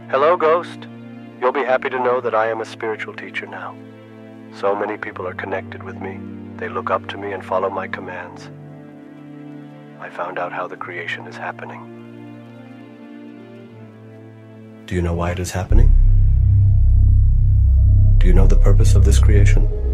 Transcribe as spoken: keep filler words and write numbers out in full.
Hello, Ghost. You'll be happy to know that I am a spiritual teacher now. So many people are connected with me. They look up to me and follow my commands. I found out how the creation is happening. Do you know why it is happening? Do you know the purpose of this creation?